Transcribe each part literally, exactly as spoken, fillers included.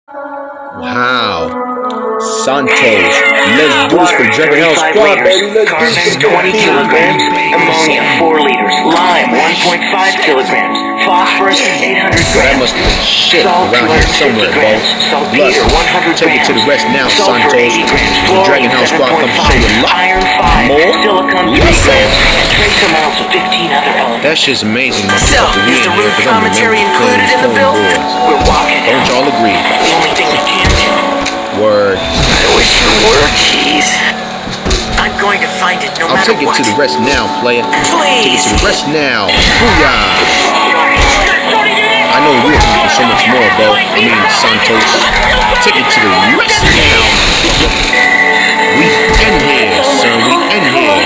Wow. Santos. Let's do this for Dragon House Squad, baby. Let's do this. twenty kilograms. Ammonia, four liters. Lime, one point five kilograms. Phosphorus, eight hundred grams. That must have been shit Salt, around here somewhere, bro. Blood, one hundred take it to the rest now, Santos. The Dragon House Squad comes to show you a lot Iron five, more. silicon three grams, and trace amounts of fifteen other elements. That shit's amazing, So, motherfucker. We is in the here root because I'm commentary included in the bill? We're walking. Don't y'all agree? The only thing we can do. Word. I wish you were, jeez. I'm going to find it no I'll matter take it what. to the rest now, player. Take it Please. to the rest now. Booyah. I know we're doing so much more, bro. I mean, Santos. Take it to the rest now. We in here, son. We in here.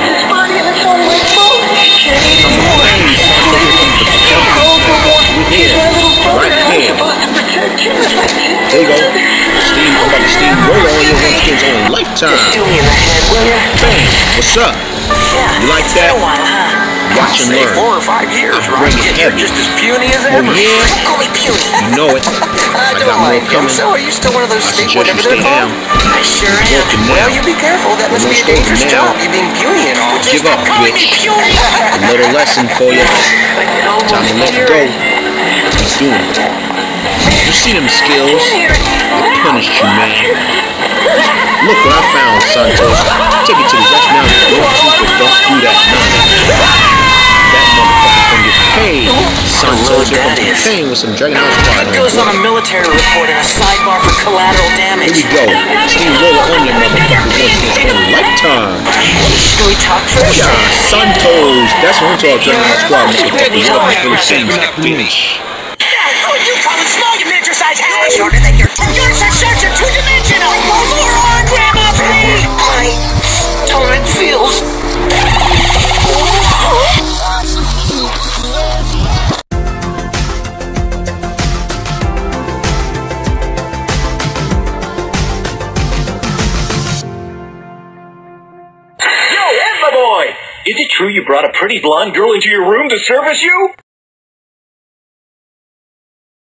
Come on, hey, Santos. We're here. Right here. There you go. Steam, I'm about to steamroll all your one skins on lifetime. Just do me in the head, will you? Bang. What's up? Yeah, You like it's that? been a while, huh? Watch and Say learn. four or five years, I right? bring it You're heavy. just as puny as Oh, ever. yeah? Don't call me puny. You know it. I I got don't more like him. coming. So are you still one of those I sneak suggest whatever you they're stay called? down. I sure You're am. broken Well, now. you be careful. That must You're be a broken dangerous now. job. You being puny and all. Give Just up, stop calling me bitch. puny. A little lesson for you. Time to let it go. Keep doing it. You see them skills? I punished you, man. Look what I found, Santos. Take it to the rest now. Don't shoot it. Don't do that. None. That motherfucker's gonna get paid. Santos, here comes the pain with some Dragon House Squad. That goes on a military report in a sidebar for collateral damage. Here we go. Steamroller on your motherfucker. Once in a lifetime. Should we talk first? Yeah, Santos. That's what I'm talking about, Dragon House Squad, motherfucker. You're up for the things that finish. Who are you calling small, you miniature-sized hack? Shorter than your... You're such a two-dimensional! Moron, grab off me! My stomach feels... Yo, Emma boy! Is it true you brought a pretty blonde girl into your room to service you?